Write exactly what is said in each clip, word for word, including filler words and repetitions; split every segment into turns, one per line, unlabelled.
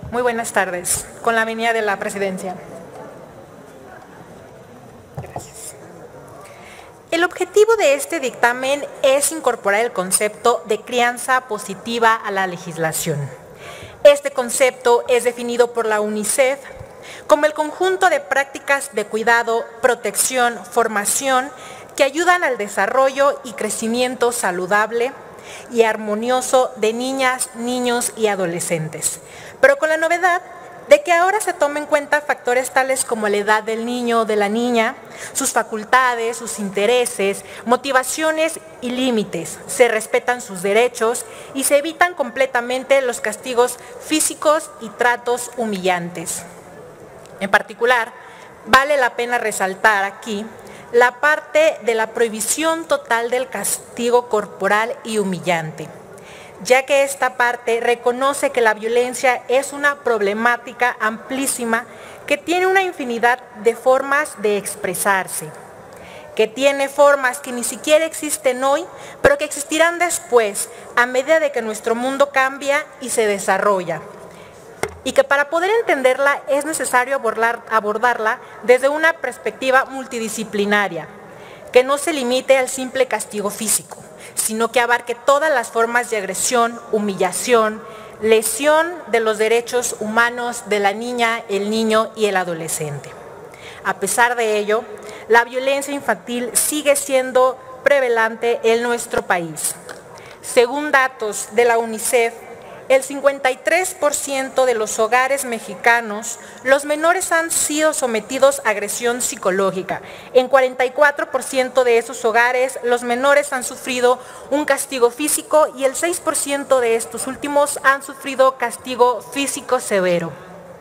Muy buenas tardes. Con la venia de la presidencia. Gracias. El objetivo de este dictamen es incorporar el concepto de crianza positiva a la legislación. Este concepto es definido por la UNICEF como el conjunto de prácticas de cuidado, protección, formación que ayudan al desarrollo y crecimiento saludable y armonioso de niñas, niños y adolescentes, pero con la novedad de que ahora se tomen en cuenta factores tales como la edad del niño o de la niña, sus facultades, sus intereses, motivaciones y límites, se respetan sus derechos y se evitan completamente los castigos físicos y tratos humillantes. En particular, vale la pena resaltar aquí la parte de la prohibición total del castigo corporal y humillante, ya que esta parte reconoce que la violencia es una problemática amplísima que tiene una infinidad de formas de expresarse, que tiene formas que ni siquiera existen hoy, pero que existirán después, a medida de que nuestro mundo cambia y se desarrolla, y que para poder entenderla es necesario abordar, abordarla desde una perspectiva multidisciplinaria, que no se limite al simple castigo físico, sino que abarque todas las formas de agresión, humillación, lesión de los derechos humanos de la niña, el niño y el adolescente. A pesar de ello, la violencia infantil sigue siendo prevalente en nuestro país. Según datos de la UNICEF, el cincuenta y tres por ciento de los hogares mexicanos, los menores han sido sometidos a agresión psicológica. En cuarenta y cuatro por ciento de esos hogares, los menores han sufrido un castigo físico y el seis por ciento de estos últimos han sufrido castigo físico severo.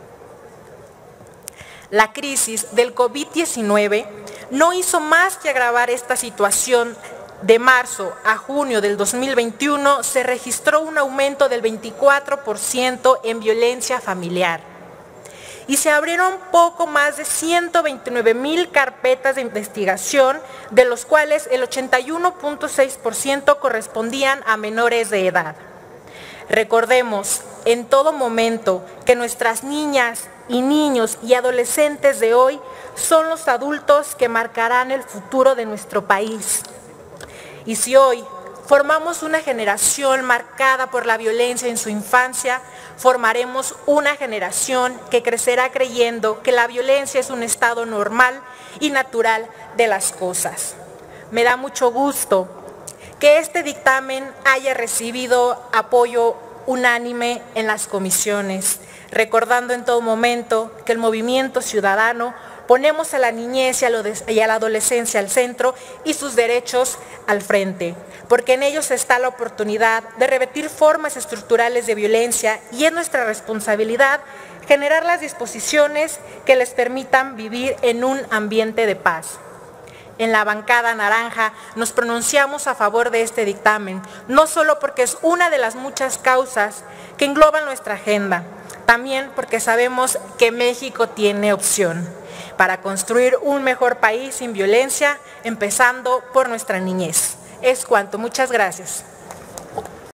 La crisis del COVID diecinueve no hizo más que agravar esta situación. De marzo a junio del dos mil veintiuno se registró un aumento del veinticuatro por ciento en violencia familiar y se abrieron poco más de ciento veintinueve mil carpetas de investigación, de los cuales el ochenta y uno punto seis por ciento correspondían a menores de edad. Recordemos en todo momento que nuestras niñas y niños y adolescentes de hoy son los adultos que marcarán el futuro de nuestro país. Y si hoy formamos una generación marcada por la violencia en su infancia, formaremos una generación que crecerá creyendo que la violencia es un estado normal y natural de las cosas. Me da mucho gusto que este dictamen haya recibido apoyo unánime en las comisiones, recordando en todo momento que el movimiento ciudadano ponemos a la niñez y a la adolescencia al centro y sus derechos al frente, porque en ellos está la oportunidad de revertir formas estructurales de violencia y es nuestra responsabilidad generar las disposiciones que les permitan vivir en un ambiente de paz. En la bancada naranja nos pronunciamos a favor de este dictamen, no solo porque es una de las muchas causas que engloban nuestra agenda, también porque sabemos que México tiene opción para construir un mejor país sin violencia, empezando por nuestra niñez. Es cuanto. Muchas gracias.